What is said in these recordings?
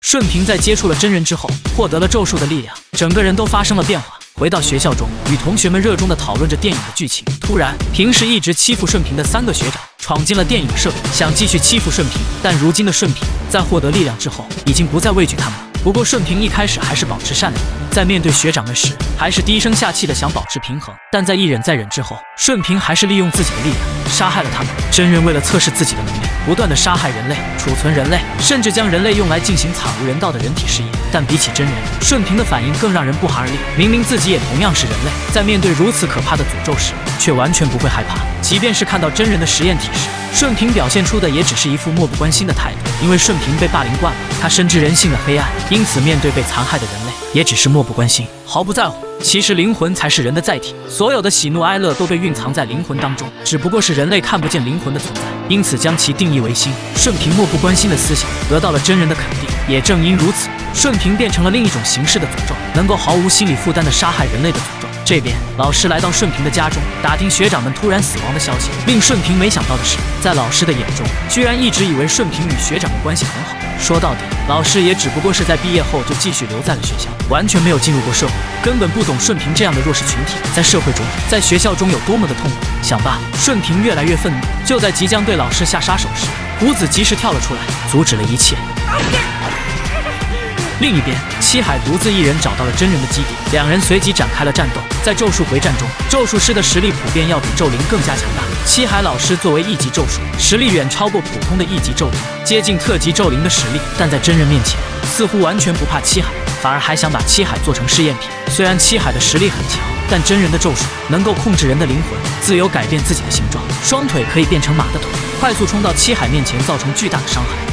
顺平在接触了真人之后，获得了咒术的力量，整个人都发生了变化。回到学校中，与同学们热衷地讨论着电影的剧情。突然，平时一直欺负顺平的3个学长闯进了电影社，想继续欺负顺平。但如今的顺平在获得力量之后，已经不再畏惧他们了。不过顺平一开始还是保持善良，在面对学长们时，还是低声下气的想保持平衡。但在一忍再忍之后，顺平还是利用自己的力量杀害了他们。真人为了测试自己的能力，不断的杀害人类，储存人类，甚至将人类用来进行惨无人道的人体试验。但比起真人，顺平的反应更让人不寒而栗。明明自己也同样是人类，在面对如此可怕的诅咒时，却完全不会害怕。即便是看到真人的实验体时，顺平表现出的也只是一副漠不关心的态度。因为顺平被霸凌惯了，他深知人性的黑暗，因此面对被残害的人类，也只是漠不关心，毫不在乎。其实灵魂才是人的载体，所有的喜怒哀乐都被蕴藏在灵魂当中，只不过是人类看不见灵魂的存在，因此将其定义为心。顺平漠不关心的思想得到了真人的肯定，也正因如此，顺平变成了另一种形式的诅咒，能够毫无心理负担地杀害人类的诅咒。这边，老师来到顺平的家中，打听学长们突然死亡的消息。令顺平没想到的是，在老师的眼中，居然一直以为顺平与学长们关系很好。说到底，老师也只不过是在毕业后就继续留在了学校，完全没有进入过社会，根本不懂顺平这样的弱势群体在社会中、在学校中有多么的痛苦。想罢，顺平越来越愤怒。就在即将对老师下杀手时，胡子及时跳了出来，阻止了一切。另一边，七海独自一人找到了真人的基地，两人随即展开了战斗。在咒术回战中，咒术师的实力普遍要比咒灵更加强大。七海老师作为1级咒术，实力远超过普通的1级咒灵，接近特级咒灵的实力，但在真人面前，似乎完全不怕七海，反而还想把七海做成试验品。虽然七海的实力很强，但真人的咒术能够控制人的灵魂，自由改变自己的形状，双腿可以变成马的腿，快速冲到七海面前，造成巨大的伤害。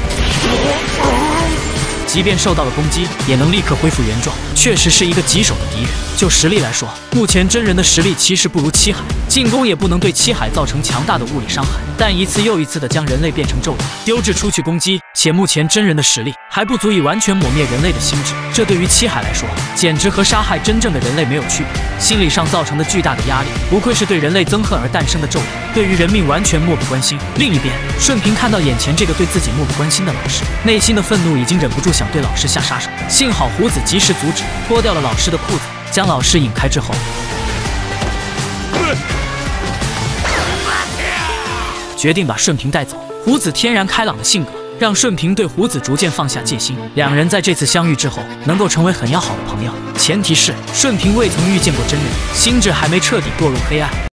即便受到了攻击，也能立刻恢复原状，确实是一个棘手的敌人。就实力来说，目前真人的实力其实不如七海，进攻也不能对七海造成强大的物理伤害，但一次又一次的将人类变成咒灵，丢掷出去攻击，且目前真人的实力还不足以完全抹灭人类的心智，这对于七海来说，简直和杀害真正的人类没有区别。心理上造成的巨大的压力，不愧是对人类憎恨而诞生的咒灵，对于人命完全漠不关心。另一边，顺平看到眼前这个对自己漠不关心的老师，内心的愤怒已经忍不住想对老师下杀手。幸好胡子及时阻止，脱掉了老师的裤子，将老师引开之后，决定把顺平带走。胡子天然开朗的性格让顺平对胡子逐渐放下戒心，两人在这次相遇之后能够成为很要好的朋友，前提是顺平未曾遇见过真人，心智还没彻底堕入黑暗。